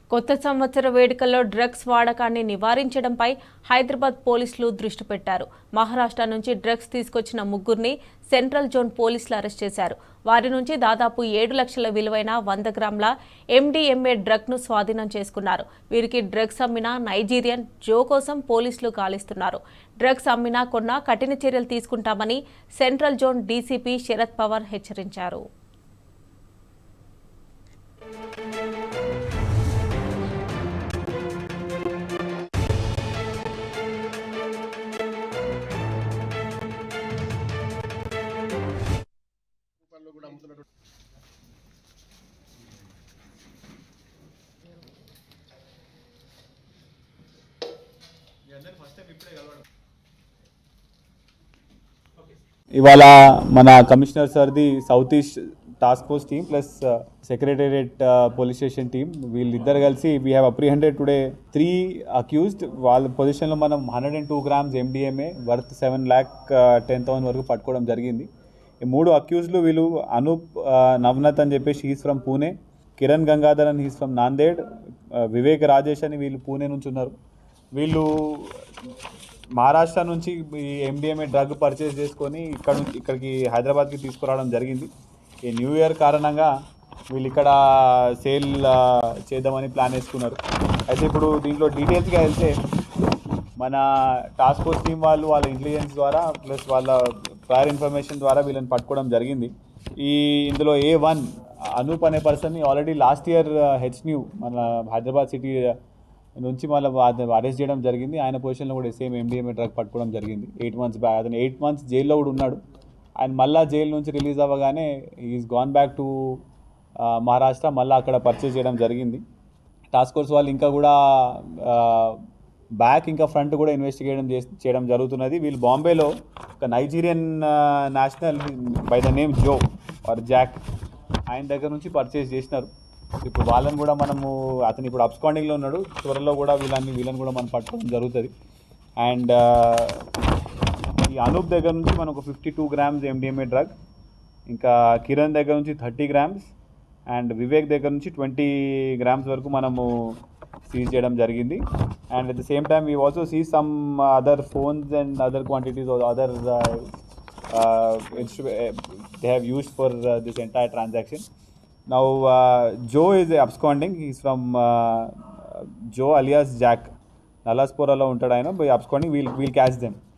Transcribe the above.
కొత్త సంవత్సర వేడుకల్లో డ్రగ్స్ వాడకాన్ని నివారించడంపై హైదరాబాద్ పోలీసులు దృష్టి పెట్టారు. మహారాష్ట్ర నుంచి డ్రగ్స్ తీసుకొచ్చిన ముగ్గురిని సెంట్రల్ జోన్ పోలీసులు అరెస్ట్ చేశారు. వారి నుంచి దాదాపు 7 లక్షల విలువైన 100 గ్రాముల MDMA డ్రగ్ను స్వాధీనం చేసుకున్నారు. వీరికి డ్రగ్స్ అమ్మిన నైజీరియన్ జో కోసం పోలీసులు గాలిస్తున్నారు. డ్రగ్స్ అమ్మినా కొన్నా కఠిన చర్యలు తీసుకుంటామని central zone DCP Sharad Pawar హెచ్చరించారు. ఇవాళ మన కమిషనర్ సార్ది south east task force team plus secretariat police station team వీళ్ళిద్దరు కలిసి we have apprehended today 3 accused. వాళ్ళ పొజిషన్లో మనం 102 grams MDMA వర్త్ 7,10,000 వరకు పట్టుకోవడం జరిగింది. ఈ 3 అక్యూజ్లు వీళ్ళు అనూప్ నవనత్ అని చెప్పేసి హీస్ ఫ్రమ్ పూణే, కిరణ్ గంగాధర్ అని హీస్ ఫ్రమ్ నాందేడ్, వివేక్ రాజేష్ అని వీళ్ళు పూణే నుంచి ఉన్నారు. వీళ్ళు మహారాష్ట్ర నుంచి ఈ MDMA డ్రగ్ పర్చేస్ చేసుకొని ఇక్కడికి హైదరాబాద్కి తీసుకురావడం జరిగింది. ఈ న్యూ ఇయర్ కారణంగా వీళ్ళు ఇక్కడ సేల్ చేద్దామని ప్లాన్ వేసుకున్నారు. అయితే ఇప్పుడు దీంట్లో డీటెయిల్స్గా వెళ్తే మన టాస్క్ ఫోర్స్ టీం వాళ్ళ ఇంటెలిజెన్స్ ద్వారా ప్లస్ వాళ్ళ ప్రయర్ ఇన్ఫర్మేషన్ ద్వారా వీళ్ళని పట్టుకోవడం జరిగింది. ఇందులో A1 అనూప్ అనే పర్సన్ని ఆల్రెడీ లాస్ట్ ఇయర్ హెచ్న్యూ మన హైదరాబాద్ సిటీ నుంచి మళ్ళీ అరెస్ట్ చేయడం జరిగింది. ఆయన పొజిషన్లో కూడా సేమ్ MDMA డ్రగ్ పట్టుకోవడం జరిగింది 8 months బ్యాక్. అతను 8 months జైల్లో కూడా ఉన్నాడు. ఆయన మళ్ళీ జైలు నుంచి రిలీజ్ అవ్వగానే is gone back to Maharashtra, మళ్ళీ అక్కడ పర్చేస్ చేయడం జరిగింది. టాస్క్ ఫోర్స్ వాళ్ళు ఇంకా కూడా బ్యాక్ ఇంకా ఫ్రంట్ కూడా ఇన్వెస్టిగేషన్ చేయడం జరుగుతున్నది. వీళ్ళు బాంబేలో ఒక Nigerian national by the name Joe or Jack ఆయన దగ్గర నుంచి పర్చేస్ చేసినారు. ఇప్పుడు వాళ్ళని కూడా అతను ఇప్పుడు అబ్స్కాండింగ్లో ఉన్నాడు. త్వరలో కూడా వీళ్ళని కూడా మనం పట్టుకోవడం జరుగుతుంది. అండ్ ఈ అనూప్ దగ్గర నుంచి మనకు 52 grams MDMA డ్రగ్, ఇంకా కిరణ్ దగ్గర నుంచి 30 grams అండ్ వివేక్ దగ్గర నుంచి 20 grams వరకు మనము సీజ్ చేయడం జరిగింది. And at the same time we also see some other phones and other quantities other they have used for this entire transaction. Now Joe is absconding. He's from Joe alias Jack. Nalaspora lo untadu ayina. By absconding we'll catch them.